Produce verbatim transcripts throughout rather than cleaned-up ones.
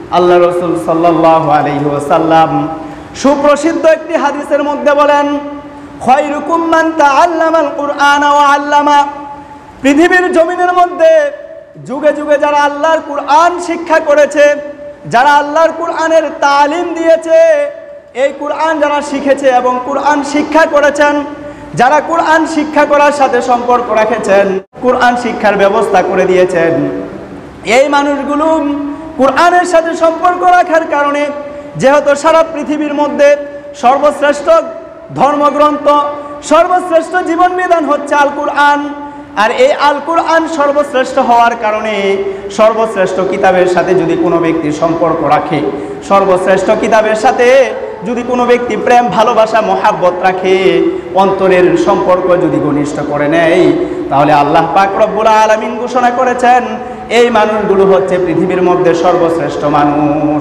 আল্লাহ রাসূল সাল্লাল্লাহু আলাইহি ওয়াসাল্লাম সুপ্রসিদ্ধ একটি হাদিসের মধ্যে বলেন, খায়রুকুম মান তাআল্লামাল কুরআনা ওয়া আল্লামা। পৃথিবীর জমিনের মধ্যে যুগে যুগে যারা আল্লাহর কুরআন শিক্ষা করেছে, যারা আল্লাহর কুরআনের তালিম দিয়েছে, এই কুরআন যারা শিখেছে এবং কুরআন শিক্ষা করেছেন, যারা কুরআন শিক্ষা করার সাথে সম্পর্ক রেখেছেন, কুরআন শিক্ষার ব্যবস্থা করে দিয়েছেন, এই মানুষগুলো কুরআনের সাথে সম্পর্ক রাখার কারণে যেহেতু সারা পৃথিবীর মধ্যে সর্বশ্রেষ্ঠ ধর্মগ্রন্থ, সর্বশ্রেষ্ঠ জীবন বিধান হচ্ছে আল কুরআন, আর এই আল কুরআন সর্বশ্রেষ্ঠ হওয়ার কারণে সর্বশ্রেষ্ঠ কিতাবের সাথে যদি কোনো ব্যক্তি সম্পর্ক রাখে, সর্বশ্রেষ্ঠ কিতাবের সাথে যদি কোনো ব্যক্তি প্রেম ভালোবাসা মহাব্বত রাখে, অন্তরের সম্পর্ক যদি ঘনিষ্ঠ করে নেয়, তাহলে আল্লাহ পাক রব্বুল আলামিন ঘোষণা করেছেন এই মানুষগুলো হচ্ছে পৃথিবীর মধ্যে সর্বশ্রেষ্ঠ মানুষ।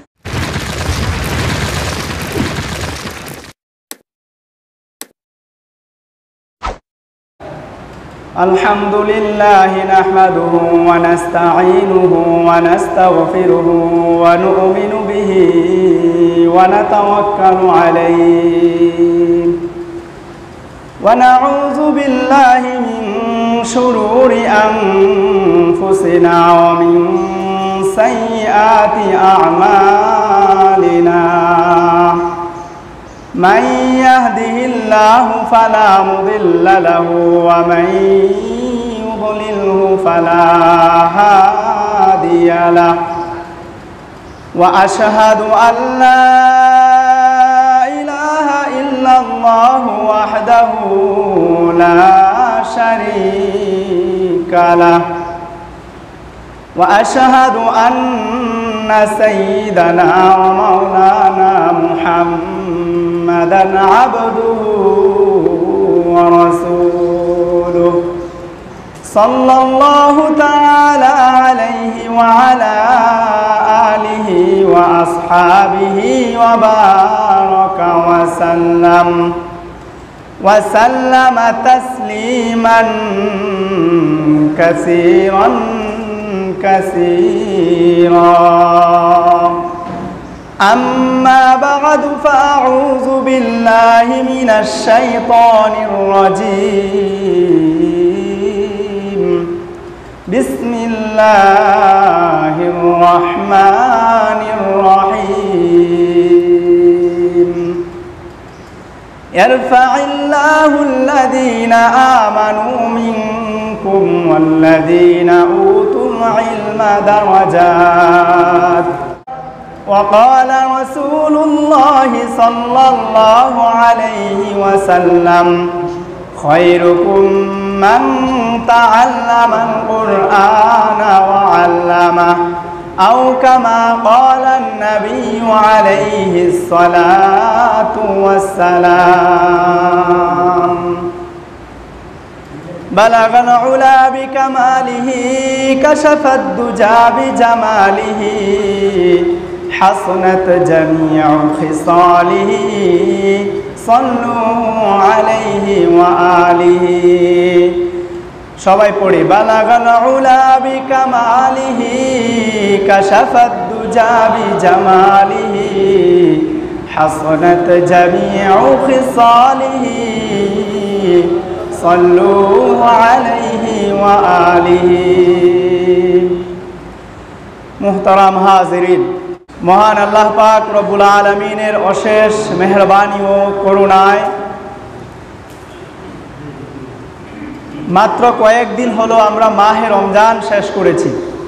আলহামদুলিল্লাহি নাহমাদুহু ওয়া নাস্তাঈনুহু ওয়া নাস্তাগফিরুহু ওয়া নু'মিনু বিহি ওয়া নাতাওয়াক্কালু আলাইহি ওয়া নাউযু বিল্লাহি মিন শুরুরি আনফুসিনা ওয়া মিন সাইয়্যাতি আ'মালিনা। من يهده الله فلا مضل له ومن يضلله فلا هادي له وأشهد أن لا إله إلا الله وحده لا شريك له وأشهد أن سيدنا ومولانا محمدا عبده ورسوله صلى الله تعالى عليه وعلى آله وأصحابه وبارك وسلم وسلم تسليما كثيرا كثيرا. أما بعد فأعوذ بالله من الشيطان الرجيم. بسم الله الرحمن الرحيم. يرفع الله الذين آمنوا منكم والذين أوتوا العلم درجات. وقال رسول الله صلى الله عليه وسلم خيركم من تعلم القرآن وعلمه أو كما قال النبي عليه الصلاة والسلام. بلغ العلا بكماله كشف الدجى بجماله حسنت جميع خصاله صلوا عليه وآله. সবাই পড়ি বালাগাল উলা বিকামালিহি কাশাফাত দুজা বিজামালিহি হাসানাত জামিউ খিসালিহি সাল্লু আলাইহি ওয়া আলিহি। মুহতারাম হাজিরিন, মহান আল্লাহ পাক রব্বুল আলামিনের অশেষ মেহেরবানি ও করুণায় মাত্র কয়েকদিন হলো আমরা মাহে রমজান শেষ করেছি।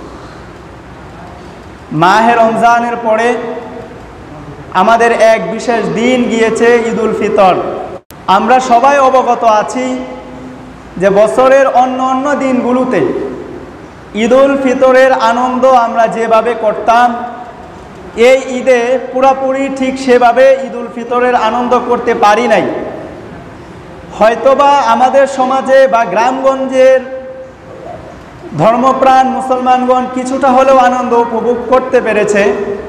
মাহে রমজানের পরে আমাদের এক বিশেষ দিন গিয়েছে ঈদুল ফিতর। আমরা সবাই অবগত আছি যে বছরের অন্য অন্য দিনগুলোতে ঈদুল ফিতরের আনন্দ আমরা যেভাবে করতাম, এই ঈদে পুরোপুরি ঠিক সেভাবে ঈদুল ফিতরের আনন্দ করতে পারি নাই। হয়তোবা আমাদের সমাজে বা গ্রামগঞ্জের ধর্মপ্রাণ মুসলমানগণ কিছুটা হলেও আনন্দ উপভোগ করতে পেরেছে,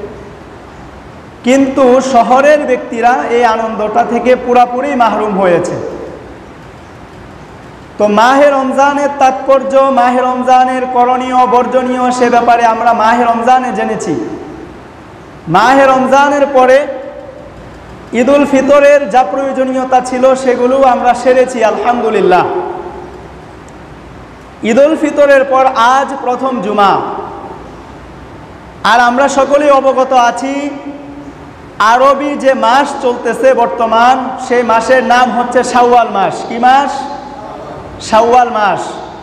কিন্তু শহরের ব্যক্তিরা এই আনন্দটা থেকে পুরোপুরি মাহরুম হয়েছে। তো মাহে রমজানের তাৎপর্য, মাহে রমজানের করণীয় বর্জনীয়, সে ব্যাপারে আমরা মাহে রমজানে জেনেছি। মাহে রমজানের পরে ঈদুল ফিতরের যা প্রয়োজনীয়তা ছিল সেগুলো আমরা সেরেছি আলহামদুলিল্লাহ। ঈদুল ফিতরের পর আজ প্রথম জুমা, আর আমরা সকলেই অবগত আছি আরবি যে মাস চলতেছে বর্তমান, সেই মাসের নাম হচ্ছে শাওয়াল মাস। কি মাস? শাওয়াল মাস।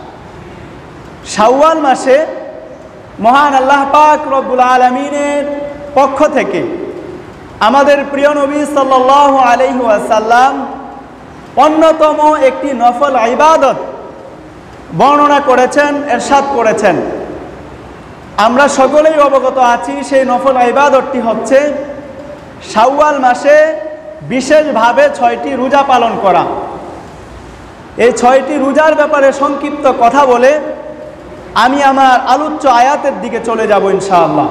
শাওয়াল মাসে মহান আল্লাহ পাক রব্বুল আলামিনের পক্ষ থেকে আমাদের প্রিয় নবী সাল্লাল্লাহু আলাইহি ওয়াসাল্লাম অন্যতম একটি নফল ইবাদত বর্ণনা করেছেন, ইরশাদ করেছেন। আমরা সকলেই অবগত আছি সেই নফল ইবাদতটি হচ্ছে শাওয়াল মাসে বিশেষভাবে ছয়টি রোজা পালন করা। এই ছয়টি রোজার ব্যাপারে সংক্ষিপ্ত কথা বলে আমি আমার আলোচ্য আয়াতের দিকে চলে যাব ইনশাআল্লাহ।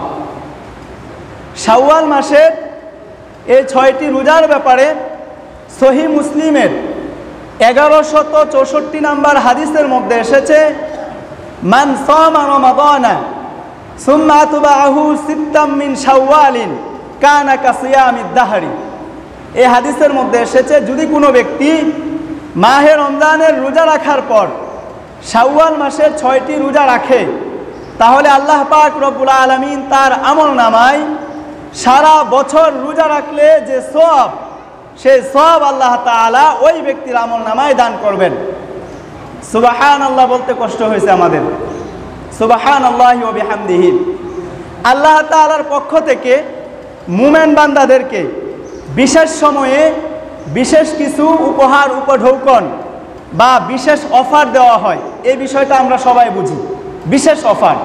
শাওয়াল মাসের এই ছয়টি রোজার ব্যাপারে সহিহ মুসলিমের এগারোশত চৌষট্টি নম্বর হাদিসের মধ্যে এসেছে, মান সামা রমাদানা সুম্মা আতবাহু সিত্তাম মিন শাওয়ালিন কানা কাসিয়ামিদ দাহরি। এই হাদিসের মধ্যে এসেছে, যদি কোনো ব্যক্তি মাহে রমজানের রোজা রাখার পর শাওয়াল মাসের ছয়টি রোজা রাখে, তাহলে আল্লাহ পাক রব্বুল আলামিন তার আমল নামায় সারা বছর রোজা রাখলে যে সওয়াব, সেই সওয়াব আল্লাহ তাআলা ওই ব্যক্তির আমল নামায় দান করবেন। সুবহানাল্লাহ বলতে কষ্ট হয়েছে আমাদের। সুবহানাল্লাহি ওয়া বিহামদিহি। আল্লাহ তাআলার পক্ষ থেকে মুমিন বান্দাদেরকে বিশেষ সময়ে বিশেষ কিছু উপহার উপঢৌকন বা বিশেষ অফার দেওয়া হয়। এই বিষয়টা আমরা সবাই বুঝি, বিশেষ অফার।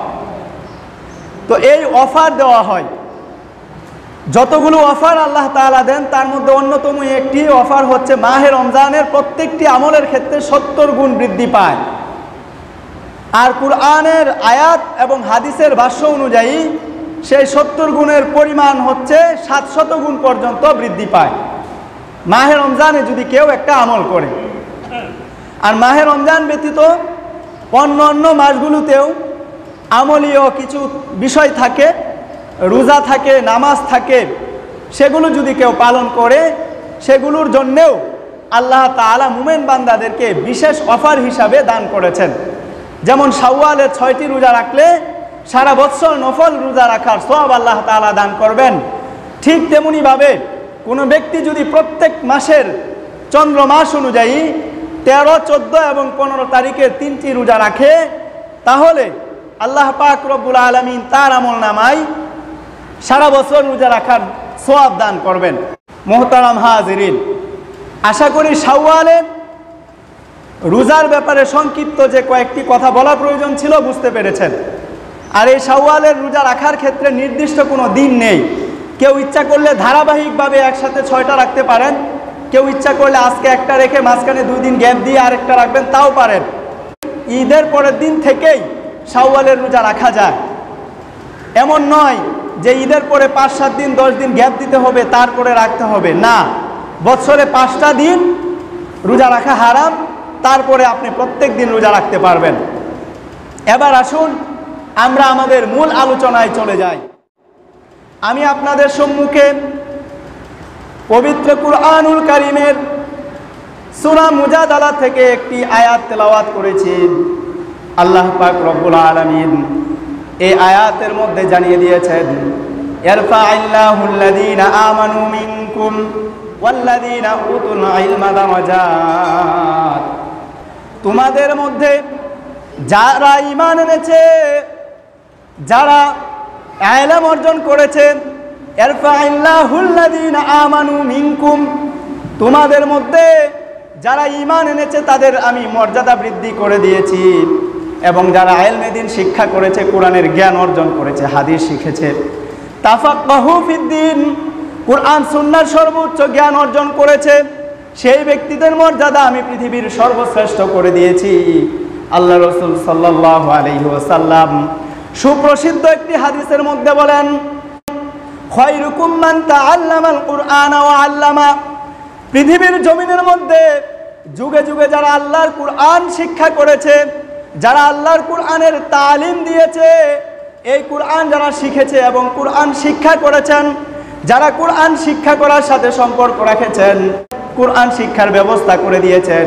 তো এই অফার দেওয়া হয়, যতগুলো অফার আল্লাহ তাআলা দেন তার মধ্যে অন্যতম একটি অফার হচ্ছে মাহে রমজানের প্রত্যেকটি আমলের ক্ষেত্রে সত্তর গুণ বৃদ্ধি পায়। আর কুরআনের আয়াত এবং হাদিসের ভাষ্য অনুযায়ী সেই সত্তর গুণের পরিমাণ হচ্ছে সাতশত গুণ পর্যন্ত বৃদ্ধি পায় মাহে রমজানে যদি কেউ একটা আমল করে। আর মাহে রমজান ব্যতীত অন্য অন্য মাসগুলোতেও আমলীয় কিছু বিষয় থাকে, রোজা থাকে, নামাজ থাকে, সেগুলো যদি কেউ পালন করে সেগুলোর জন্যেও আল্লাহ তাআলা মুমিন বান্দাদেরকে বিশেষ অফার হিসাবে দান করেছেন। যেমন শাওয়ালের ছয়টি রোজা রাখলে সারা বছর নফল রোজা রাখার সওয়াব আল্লাহ তাআলা দান করবেন। ঠিক তেমনিভাবে কোনো ব্যক্তি যদি প্রত্যেক মাসের চন্দ্র মাস অনুযায়ী তেরো, চোদ্দ এবং পনেরো তারিখের তিনটি রোজা রাখে, তাহলে আল্লাহ পাক রব্বুল আলামিন তার আমল নামায় সারা বছর রোজা রাখার সওয়াব দান করবেন। মুহতারাম হাজিরিন, আশা করি শাওয়ালের রোজার ব্যাপারে সংক্ষিপ্ত যে কয়েকটি কথা বলা প্রয়োজন ছিল বুঝতে পেরেছেন। আর এই শাওয়ালের রোজা রাখার ক্ষেত্রে নির্দিষ্ট কোনো দিন নেই। কেউ ইচ্ছা করলে ধারাবাহিকভাবে একসাথে ছয়টা রাখতে পারেন, কেউ ইচ্ছা করলে আজকে একটা রেখে মাঝখানে দুই দিন গ্যাপ দিয়ে আরেকটা রাখবেন, তাও পারেন। ঈদের পরের দিন থেকেই শাওয়ালের রোজা রাখা যায়, এমন নয় যে ঈদের পরে পাঁচ সাত দিন দশ দিন গ্যাপ দিতে হবে তারপরে রাখতে হবে, না। বছরে পাঁচটা দিন রোজা রাখা হারাম, তারপরে আপনি প্রত্যেক দিন রোজা রাখতে পারবেন। এবার আসুন আমরা আমাদের মূল আলোচনায় চলে যাই। আমি আপনাদের সম্মুখে পবিত্র কুরআনুল কারীমের সূরা মুজাদালা থেকে একটি আয়াত তেলাওয়াত করেছি। আল্লাহ পাক রব্বুল আলামিন এই আয়াতের মধ্যে জানিয়ে দিয়েছেন, ইয়ারফা'আল্লাহুল্লাযীনা আমানু মিনকুম ওয়াল্লাযীনা উতুল ইলমা দারাজাত। তোমাদের মধ্যে যারা ঈমান এনেছে, যারা ইলম অর্জন করেছে, ইয়ারফা'আল্লাহুল্লাযীনা আমানু মিনকুম, তোমাদের মধ্যে যারা ঈমান এনেছে তাদের আমি মর্যাদা বৃদ্ধি করে দিয়েছি, এবং যারা ইলমে দ্বীন শিক্ষা করেছে, কোরআনের জ্ঞান অর্জন করেছে, হাদিস শিখেছে, তাফাক্কাহু ফিদ্দীন, কোরআন সুন্নাহর সর্বোচ্চ জ্ঞান অর্জন করেছে, সেই ব্যক্তিদের মর্যাদা আমি পৃথিবীর সর্বশ্রেষ্ঠ করে দিয়েছি। আল্লাহ রাসূল সাল্লাল্লাহু আলাইহি ওয়াসাল্লাম সুপ্রসিদ্ধ একটি হাদিসের মধ্যে বলেন, খায়রুকুম মান তাআল্লামাল কুরআনা ওয়া আল্লামা। পৃথিবীর জমিনের মধ্যে যুগে যুগে যারা আল্লাহর কুরআন শিক্ষা করেছে, যারা আল্লাহর কুরআনের তালিম দিয়েছে, এই কোরআন যারা শিখেছে এবং কোরআন শিক্ষা করেছেন, যারা কোরআন শিক্ষা করার সাথে সম্পর্ক রেখেছেন, কোরআন শিক্ষার ব্যবস্থা করে দিয়েছেন,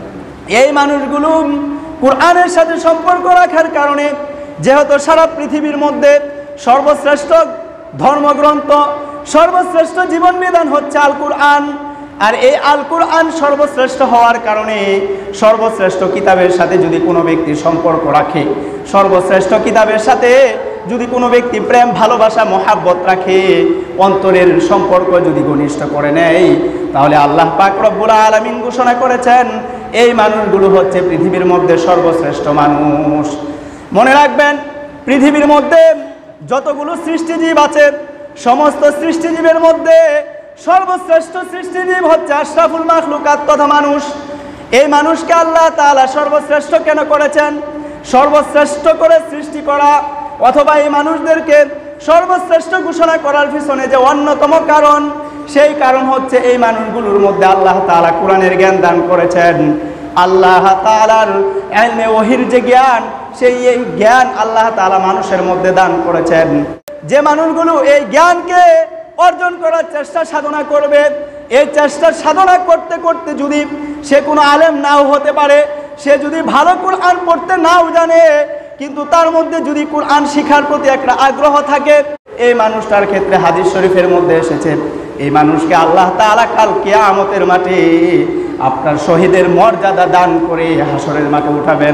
এই মানুষগুলো কোরআনের সাথে সম্পর্ক রাখার কারণে যেহেতু সারা পৃথিবীর মধ্যে সর্বশ্রেষ্ঠ ধর্মগ্রন্থ, সর্বশ্রেষ্ঠ জীবন বিধান হচ্ছে আল কোরআন, আর এই আল কোরআন সর্বশ্রেষ্ঠ হওয়ার কারণে সর্বশ্রেষ্ঠ কিতাবের সাথে যদি কোনো ব্যক্তি সম্পর্ক রাখে, সর্বশ্রেষ্ঠ কিতাবের সাথে যদি কোনো ব্যক্তি প্রেম ভালোবাসা মহাব্বত রাখে, অন্তরের সম্পর্ক যদি ঘনিষ্ঠ করে নেয়, তাহলে আল্লাহ পাক রব্বুল আলামিন ঘোষণা করেছেন এই মানুষগুলো হচ্ছে পৃথিবীর মধ্যে সর্বশ্রেষ্ঠ মানুষ। মনে রাখবেন, পৃথিবীর মধ্যে যতগুলো সৃষ্টিজীব আছে, সমস্ত সৃষ্টিজীবের মধ্যে সর্বশ্রেষ্ঠ সৃষ্টিজীব হচ্ছে আশরাফুল মাখলুকাত তথা মানুষ। এই মানুষকে আল্লাহ তাআলা সর্বশ্রেষ্ঠ কেন করেছেন? সর্বশ্রেষ্ঠ করে সৃষ্টি করা অথবা এই মানুষদেরকে সর্বশ্রেষ্ঠ ঘোষণা করার পিছনে যে অন্যতম কারণ, সেই কারণ হচ্ছে এই মানুষগুলোর মধ্যে আল্লাহ তাআলা কোরআনের জ্ঞান দান করেছেন। আল্লাহ তাআলার ইলমে ওহীর যে জ্ঞান, সেই এই জ্ঞান আল্লাহ তাআলা মানুষের মধ্যে দান করেছেন। যে মানুষগুলো এই জ্ঞানকে অর্জন করার চেষ্টা সাধনা করবে, এই চেষ্টা সাধনা করতে করতে যদি সে কোনো আলেম নাও হতে পারে, সে যদি ভালো কোরআন পড়তে নাও জানে, কিন্তু তার মধ্যে যদি কোরআন শিখার প্রতি একটা আগ্রহ থাকে, এই মানুষটার ক্ষেত্রে হাদিস শরীফের মধ্যে এসেছে এই মানুষকে আল্লাহ তাআলা কাল কিয়ামতের মাঠে আপনার শহীদের মর্যাদা দান করে হাসরের মাঠে উঠাবেন।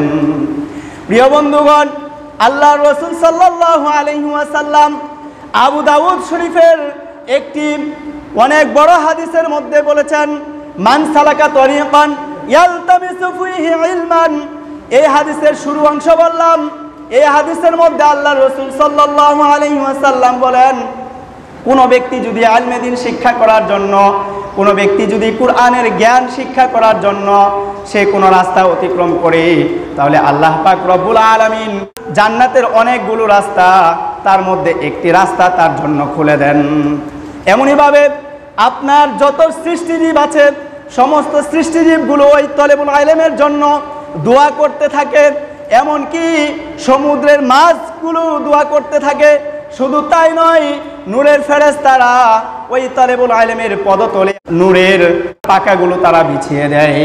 প্রিয় বন্ধুগণ, আল্লাহর রাসূল সাল্লাল্লাহু আলাইহি ওয়াসাল্লাম আবু দাউদ শরীফের একটি অনেক বড় হাদিসের মধ্যে বলেছেন, মান সালাকা তরিকান ইয়ালতামিসু ফীহি ইলমান। এই হাদিসের শুরু অংশ বললাম। এই হাদিসের মধ্যে আল্লাহর রাসূল সাল্লাল্লাহু আলাইহি ওয়াসাল্লাম বলেন, কোনো ব্যক্তি যদি ইলমে দ্বীন শিক্ষা করার জন্য, কোনো ব্যক্তি যদি কোরআনের জ্ঞান শিক্ষা করার জন্য সে কোনো রাস্তা অতিক্রম করে, তাহলে আল্লাহ পাক রব্বুল আলামিন জান্নাতের অনেকগুলো রাস্তা, তার মধ্যে একটি রাস্তা তার জন্য খুলে দেন। এমনইভাবে আপনার যত সৃষ্টিজীব আছে, সমস্ত সৃষ্টিজীবগুলো ওই তলেবুল ইলমের জন্য দোয়া করতে থাকে, এমনকি সমুদ্রের মাছগুলো দোয়া করতে থাকে। শুধু তাই নয়, নূরের ফেরেশতারা ওই তলেবুল ইলমের পদতলে নূরের পাকাগুলো তারা বিছিয়ে দেয়।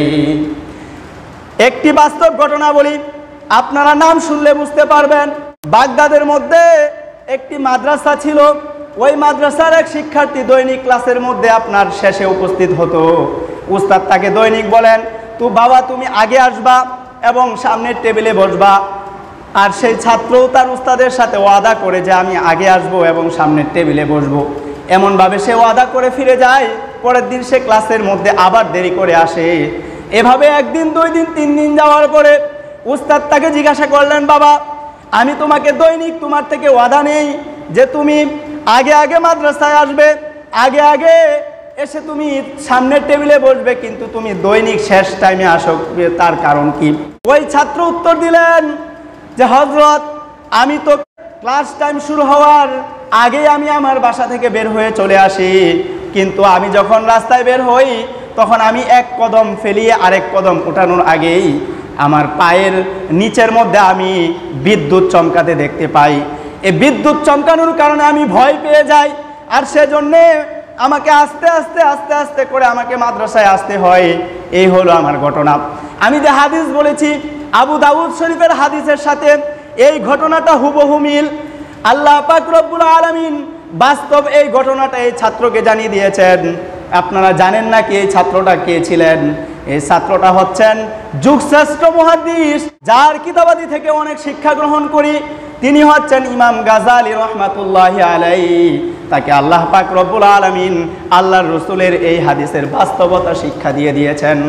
একটি বাস্তব ঘটনা বলি, আপনারা নাম শুনলে বুঝতে পারবেন। বাগদাদের মধ্যে একটি মাদ্রাসা ছিল। ওই মাদ্রাসার এক শিক্ষার্থী দৈনিক ক্লাসের মধ্যে আপনার শেষে উপস্থিত হতো। উস্তাদ তাকে দৈনিক বলেন, তো বাবা তুমি আগে আসবা এবং সামনের টেবিলে বসবা। আর সেই ছাত্রও তার উস্তাদের সাথে ওয়াদা করে যে আমি আগে আসব এবং সামনের টেবিলে বসবো। এমনভাবে সে ওয়াদা করে ফিরে যায়। পরের দিন সে ক্লাসের মধ্যে আবার দেরি করে আসে। এভাবে একদিন, দুই দিন, তিন দিন যাওয়ার পরে উস্তাদ তাকে জিজ্ঞাসা করলেন, বাবা আমি তোমাকে দৈনিক তোমার থেকে ওয়াদা নেই যে তুমি আগে আগে মাদ্রাসায় আসবে, আগে আগে এসে তুমি সামনের টেবিলে বসবে, কিন্তু তুমি দৈনিক শেষ টাইমে আসো, তার কারণ কি? ওই ছাত্র উত্তর দিলেন যে হযরত, আমি তো ক্লাস টাইম শুরু হওয়ার আগেই আমি আমার বাসা থেকে বের হয়ে চলে আসি, কিন্তু আমি যখন রাস্তায় বের হই তখন আমি এক কদম ফেলিয়ে আরেক কদম ওঠানোর আগেই আমার পায়ের নিচের মধ্যে আমি বিদ্যুৎ চমকাতে দেখতে পাই। এই বিদ্যুৎ চমকানোর কারণে আমি ভয় পেয়ে যাই, আর সেজন্যে আমাকে আস্তে আস্তে আস্তে আস্তে করে আমাকে মাদ্রাসায় আসতে হয়। এই হলো আমার ঘটনা। আমি যে হাদিস বলেছি আবু দাউদ শরীফের হাদিসের সাথে এই ঘটনাটা হুবহু মিল। আল্লাহ পাক রব্বুল আলামিন বাস্তব এই ঘটনাটা এই ছাত্রকে জানিয়ে দিয়েছেন। আপনারা জানেন না কি এই ছাত্রটা কে ছিলেন? এই ছাত্রটা হচ্ছেন যুগশ্রেষ্ঠ মুহাদ্দিস, যার কিতাবাদি থেকে অনেক শিক্ষা গ্রহণ করি। তিনি হচ্ছেন ইমাম গাজালি রহমাতুল্লাহি আলাইহি। তাকে আল্লাহ পাক রব্বুল আলামিন আল্লাহর রাসূলের এই হাদিসের বাস্তবতা শিক্ষা দিয়ে দিয়েছেন।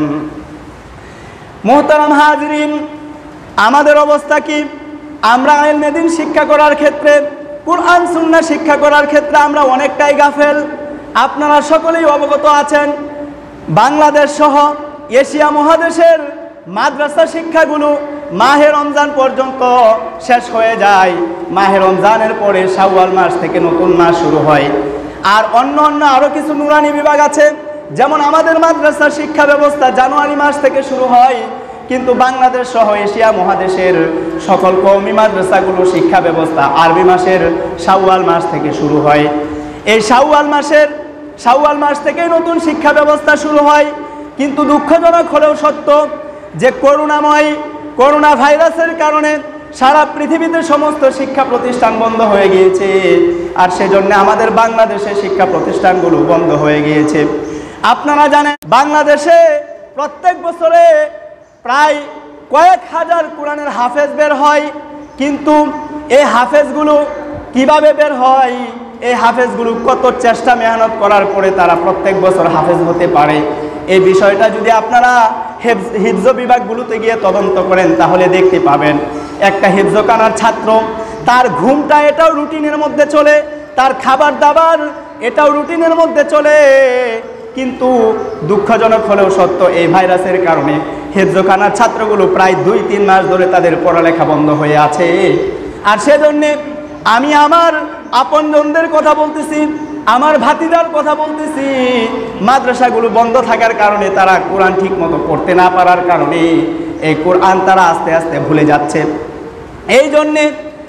মুহতারাম হাজিরিন, আমাদের অবস্থা কি? আমরা ইলমে দ্বীন শিক্ষা করার ক্ষেত্রে, কুরআন সুন্নাহ শিক্ষা করার ক্ষেত্রে আমরা অনেকটাই গাফেল। আপনারা সকলেই অবগত আছেন, বাংলাদেশ সহ এশিয়া মহাদেশের মাদ্রাসা শিক্ষাগুলো মাহে রমজান পর্যন্ত শেষ হয়ে যায়। মাহে রমজানের পরে শাওয়াল মাস থেকে নতুন মাস শুরু হয়। আর অন্য অন্য আরও কিছু নুরানি বিভাগ আছে, যেমন আমাদের মাদ্রাসা শিক্ষা ব্যবস্থা জানুয়ারি মাস থেকে শুরু হয়, কিন্তু বাংলাদেশ সহ এশিয়া মহাদেশের সকল কওমি মাদ্রাসাগুলো শিক্ষা ব্যবস্থা আরবি মাসের শাওয়াল মাস থেকে শুরু হয়। এই শাওয়াল মাসের শাওয়াল মাস থেকেই নতুন শিক্ষা ব্যবস্থা শুরু হয়। কিন্তু দুঃখজনক হলেও সত্য যে করোনাময় করোনা ভাইরাসের কারণে সারা পৃথিবীতে সমস্ত শিক্ষা প্রতিষ্ঠান বন্ধ হয়ে গিয়েছে, আর সেজন্য আমাদের বাংলাদেশে শিক্ষা প্রতিষ্ঠানগুলো বন্ধ হয়ে গিয়েছে। আপনারা জানেন বাংলাদেশে প্রত্যেক বছরে প্রায় কয়েক হাজার কোরআনের হাফেজ বের হয়, কিন্তু এই হাফেজগুলো কিভাবে বের হয়, এই হাফেজগুলো কত চেষ্টা মেহনত করার পরে তারা প্রত্যেক বছর হাফেজ হতে পারে, এই বিষয়টা যদি আপনারা হিফজ বিভাগগুলোতে গিয়ে তদন্ত করেন তাহলে দেখতে পাবেন একটা হিফজখানার ছাত্র তার ঘুমটা এটাও রুটিনের মধ্যে চলে, তার খাবার দাবার এটাও রুটিনের মধ্যে চলে, কিন্তু দুঃখজনক হলেও সত্য এই ভাইরাসের কারণে হিফজখানার ছাত্রগুলো প্রায় দুই তিন মাস ধরে তাদের পড়ালেখা বন্ধ হয়ে আছে। আর সেজন্যে আমি আমার আপনজনদের কথা বলতেছি, আমার ভাতিজার কথা বলতেছি, মাদ্রাসাগুলো বন্ধ থাকার কারণে তারা কোরআন ঠিক মতো পড়তে না পারার কারণে এই কোরআন তারা আস্তে আস্তে ভুলে যাচ্ছে। এই জন্যে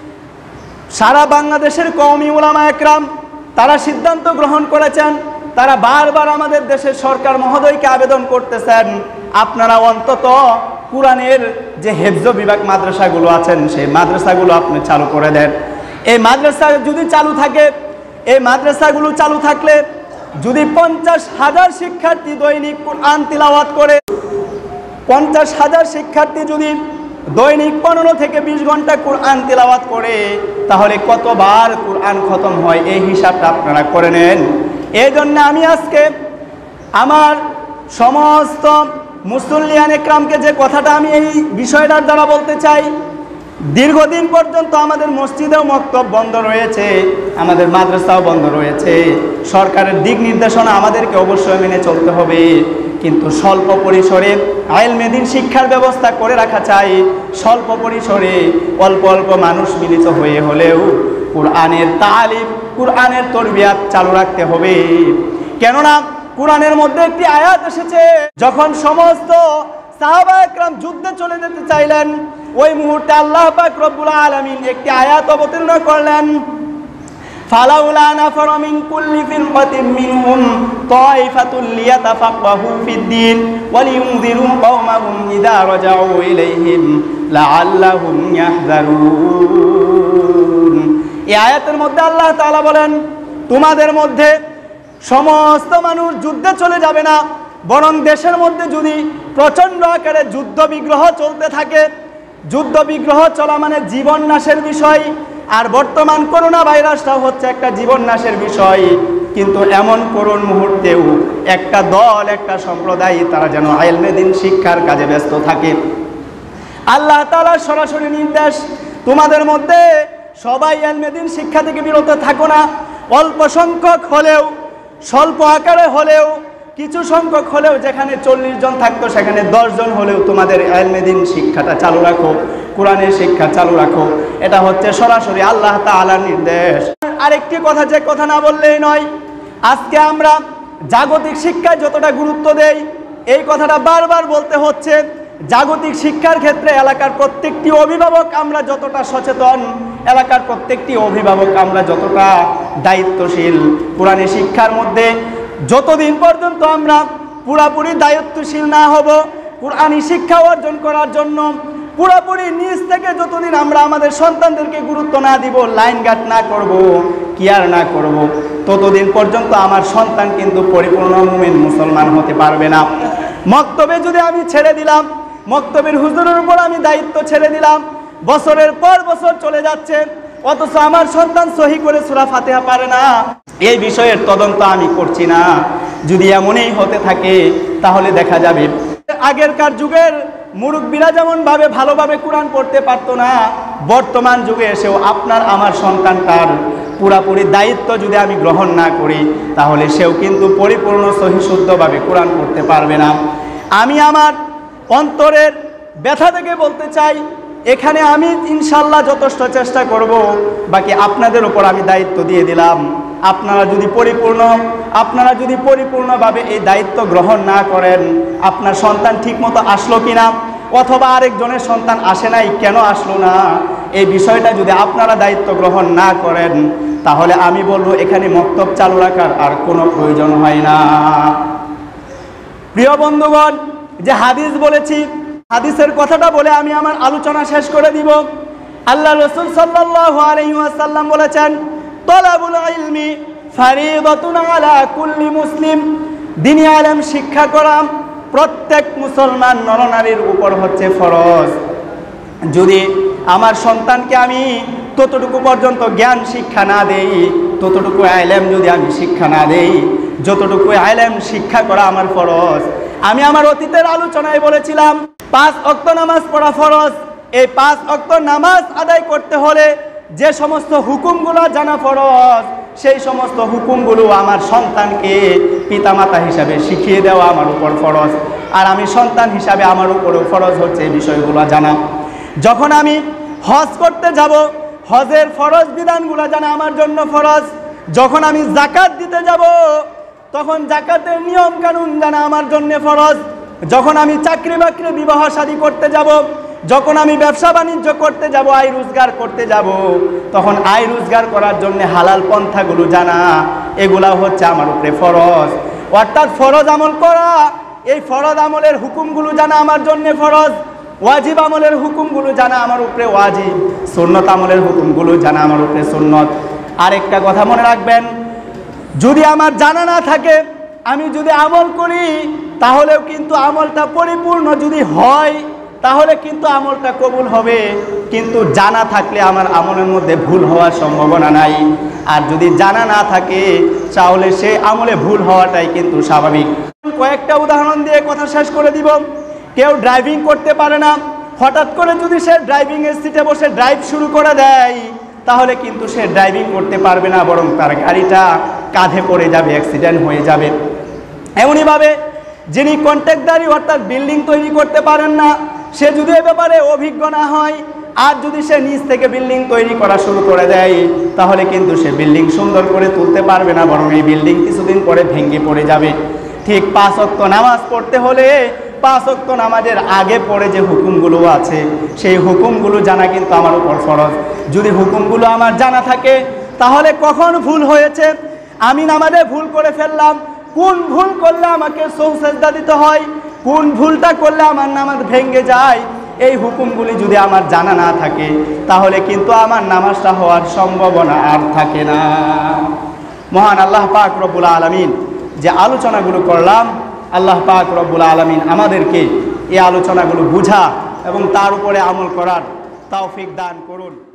সারা বাংলাদেশের কওমি উলামা একরাম তারা সিদ্ধান্ত গ্রহণ করেছেন, তারা বারবার আমাদের দেশের সরকার মহোদয়কে আবেদন করতেছেন আপনারা অন্তত কোরআনের যে হেফজ বিভাগ মাদ্রাসাগুলো আছেন সেই মাদ্রাসাগুলো আপনি চালু করে দেন। এই মাদ্রাসা যদি চালু থাকে, এই মাদ্রাসাগুলো চালু থাকলে যদি পঞ্চাশ হাজার শিক্ষার্থী দৈনিক কোরআন তিলাওয়াত করে, পঞ্চাশ হাজার শিক্ষার্থী যদি দৈনিক পনেরো থেকে বিশ ঘন্টা কোরআন তিলাওয়াত করে তাহলে কতবার কোরআন খতম হয় এই হিসাবটা আপনারা করে নেন। এই জন্য আমি আজকে আমার সমস্ত মুসল্লিয়ান একরামকে যে কথাটা আমি এই বিষয়টার দ্বারা বলতে চাই, দীর্ঘদিন পর্যন্ত আমাদের মসজিদেও মক্তব বন্ধ রয়েছে, আমাদের মাদ্রাসাও বন্ধ রয়েছে, সরকারের দিক নির্দেশনা আমাদেরকে অবশ্যই মেনে চলতে হবে, কিন্তু স্বল্প পরিসরে ইলমে দ্বীন শিক্ষার ব্যবস্থা করে রাখা চাই। স্বল্প পরিসরে অল্প অল্প মানুষ মিলিত হয়ে হলেও কোরআনের তালিম কোরআনের তরবিয়াত চালু রাখতে হবে। কেননা কোরআনের মধ্যে একটি আয়াত এসেছে, যখন সমস্ত সাহাবা একরাম যুদ্ধে চলে যেতে চাইলেন ওই মুহূর্তে আল্লাহ পাক রব্বুল আলামিন একটি আয়াত অবতীর্ণ করলেন, ফালাউলা নাফারা মিন কুল্লি ফিরকাতিন মিনহুম তাইফাতুল লিয়াতাফাক্কাহু ফিদ-দীন ওয়া লিয়ুনযিরু কওমাহুম ইযা রাজাউ ইলাইহিম লাআল্লাহুম ইয়াহযারুন। এই আয়াতের মধ্যে আল্লাহ তাআলা বলেন তোমাদের মধ্যে সমস্ত মানুষ যুদ্ধে চলে যাবে না, বরং দেশের মধ্যে যদি প্রচণ্ড আকারে যুদ্ধ বিগ্রহ চলতে থাকে, যুদ্ধ বিগ্রহ চলা মানে জীবন নাশের বিষয়, আর বর্তমান করোনা ভাইরাসটাও হচ্ছে একটা জীবন নাশের বিষয়, কিন্তু এমন করুণ মুহূর্তেও একটা দল একটা সম্প্রদায় তারা যেন ইলমে দ্বীন শিক্ষার কাজে ব্যস্ত থাকে। আল্লাহ তাআলার সরাসরি নির্দেশ তোমাদের মধ্যে সবাই ইলমে দ্বীন শিক্ষা থেকে বিরত থাকো না, অল্প সংখ্যক হলেও স্বল্প আকারে হলেও কিছু সংখ্যক হলেও যেখানে চল্লিশ জন থাকতো সেখানে দশ জন হলেও তোমাদের ইলমে দ্বীন শিক্ষাটা চালু রাখো, কোরআনের শিক্ষা চালু রাখো। এটা হচ্ছে সরাসরি আল্লাহ তাআলার নির্দেশ। আরেকটি কথা যে কথা না বললেই নয়, আজকে আমরা জাগতিক শিক্ষায় যতটা গুরুত্ব দেই এই কথাটা বারবার বলতে হচ্ছে, জাগতিক শিক্ষার ক্ষেত্রে এলাকার প্রত্যেকটি অভিভাবক আমরা যতটা সচেতন, এলাকার প্রত্যেকটি অভিভাবক আমরা যতটা দায়িত্বশীল, কোরআনী শিক্ষার মধ্যে যতদিন পর্যন্ত আমরা পুরাপুরি দায়িত্বশীল না হব কোরআনী শিক্ষা অর্জন করার জন্য, পুরাপুরি নিজ থেকে যতদিন আমরা আমাদের সন্তানদেরকে গুরুত্ব না দিব, লাইন গার্ড না করব, কেয়ার না করব, ততদিন পর্যন্ত আমার সন্তান কিন্তু পরিপূর্ণ মুমিন মুসলমান হতে পারবে না। মক্তবে যদি আমি ছেড়ে দিলাম, মক্তবের হুজুরের উপর আমি দায়িত্ব ছেড়ে দিলাম, বছরের পর বছর চলে যাচ্ছে অথচ আমার সন্তান সহি করে সূরা ফাতিহা পারে না, এই বিষয়ের তদন্ত আমি করছি না। যদি এমনই হতে থাকে তাহলে দেখা যাবে আগেরকার যুগের মুরব্বীরা যেমন ভাবে ভালোভাবে কোরআন পড়তে পারতো না, বর্তমান যুগে এসেও আপনার আমার সন্তানটার পুরাপুরি দায়িত্ব যদি আমি গ্রহণ না করি তাহলে সেও কিন্তু পরিপূর্ণ সহিশুদ্ধভাবে কোরআন পড়তে পারবে না। আমি আমার অন্তরের ব্যথা থেকে বলতে চাই, এখানে আমি ইনশাল্লাহ যথেষ্ট চেষ্টা করব, বাকি আপনাদের উপর আমি দায়িত্ব দিয়ে দিলাম। আপনারা যদি পরিপূর্ণ আপনারা যদি পরিপূর্ণভাবে এই দায়িত্ব গ্রহণ না করেন, আপনার সন্তান ঠিকমতো আসলো কিনা, অথবা আরেকজনের সন্তান আসে নাই, কেন আসলো না, এই বিষয়টা যদি আপনারা দায়িত্ব গ্রহণ না করেন, তাহলে আমি বলবো এখানে মক্তব চালু রাখার আর কোনো প্রয়োজন হয় না। প্রিয় বন্ধুগণ, যে হাদিস বলেছি, হাদিসের কথাটা বলে আমি আমার আলোচনা শেষ করে দিব। আল্লাহ রাসূল সাল্লাল্লাহু আলাইহি ওয়াসাল্লাম বলেছেন, তলাবুল ইলমি ফারিদাতুন আলা কুল্লি মুসলিম, দ্বীনি আলেম শিক্ষা করা প্রত্যেক মুসলমান নরনারীর উপর হচ্ছে ফরজ। যদি আমার সন্তানকে আমি ততটুকু পর্যন্ত জ্ঞান শিক্ষা না দেই, ততটুকু আলেম যদি আমি শিক্ষা না দেই, যতটুকু আলেম শিক্ষা করা আমার ফরজ। আমি আমার অতীতের আলোচনায় বলেছিলাম পাঁচ ওয়াক্ত নামাজ পড়া ফরজ। এই পাঁচ ওয়াক্ত নামাজ আদায় করতে হলে যে সমস্ত হুকুমগুলো জানা ফরজ, সেই সমস্ত হুকুমগুলো আমার সন্তানকে পিতামাতা হিসাবে শিখিয়ে দেওয়া আমার উপর ফরজ। আর আমি সন্তান হিসাবে আমার উপরেও ফরজ হচ্ছে এই বিষয়গুলো জানা। যখন আমি হজ করতে যাব, হজের ফরজ বিধানগুলো জানা আমার জন্য ফরজ। যখন আমি যাকাত দিতে যাব, তখন যাকাতের নিয়ম কানুন জানা আমার জন্য ফরজ। যখন আমি চাকরি বাকরি বিবাহ শাদী করতে যাব, যখন আমি ব্যবসা বাণিজ্য করতে যাব, আয় রোজগার করতে যাব, তখন আয় রোজগার করার জন্য হালাল পন্থাগুলো জানা, এগুলা হচ্ছে আমার উপরে ফরজ। অর্থাৎ ফরজ আমল করা, এই ফরজ আমলের হুকুমগুলো জানা আমার জন্য ফরজ। ওয়াজিব আমলের হুকুমগুলো জানা আমার উপরে ওয়াজিব, সুন্নত আমলের হুকুমগুলো জানা আমার উপরে সুন্নত। আরেকটা কথা মনে রাখবেন, যদি আমার জানা না থাকে, আমি যদি আমল করি, তাহলেও কিন্তু আমলটা পরিপূর্ণ যদি হয়, তাহলে কিন্তু আমলটা কবুল হবে। কিন্তু জানা থাকলে আমার আমলের মধ্যে ভুল হওয়ার সম্ভাবনা নাই। আর যদি জানা না থাকে, তাহলে সেই আমলে ভুল হওয়াটাই কিন্তু স্বাভাবিক। কয়েকটা উদাহরণ দিয়ে কথা শেষ করে দিব। কেউ ড্রাইভিং করতে পারে না, হঠাৎ করে যদি সে ড্রাইভিংয়ের সিটে বসে ড্রাইভ শুরু করে দেয়, তাহলে কিন্তু সে ড্রাইভিং করতে পারবে না, বরং তার গাড়িটা কাঁধে পড়ে যাবে, অ্যাক্সিডেন্ট হয়ে যাবে। এমনইভাবে যিনি কন্ট্রাক্টদারি অর্থাৎ বিল্ডিং তৈরি করতে পারেন না, সে যদি এ ব্যাপারে অভিজ্ঞ না হয়, আর যদি সে নিজ থেকে বিল্ডিং তৈরি করা শুরু করে দেয়, তাহলে কিন্তু সে বিল্ডিং সুন্দর করে তুলতে পারবে না, বরং এই বিল্ডিং কিছুদিন পরে ভেঙে পড়ে যাবে। ঠিক পাঁচ ওয়াক্ত নামাজ পড়তে হলে পাঁচ ওয়াক্ত নামাজের আগে পরে যে হুকুমগুলো আছে, সেই হুকুমগুলো জানা কিন্তু আমার উপর ফরজ। যদি হুকুমগুলো আমার জানা থাকে, তাহলে কখন ভুল হয়েছে, আমি নামাজে ভুল করে ফেললাম, কোন ভুল করলে আমাকে সজদা দিতে হয়, কোন ভুলটা করলে আমার নামাজ ভেঙে যায়, এই হুকুমগুলি যদি আমার জানা না থাকে, তাহলে কিন্তু আমার নামাজটা হওয়ার সম্ভাবনা আর থাকে না। মহান আল্লাহ পাক রব্বুল আলামিন যে আলোচনাগুলো করলাম, আল্লাহ পাক রব্বুল আলামিন আমাদেরকে এই আলোচনাগুলো বুঝা এবং তার উপরে আমল করার তৌফিক দান করুন।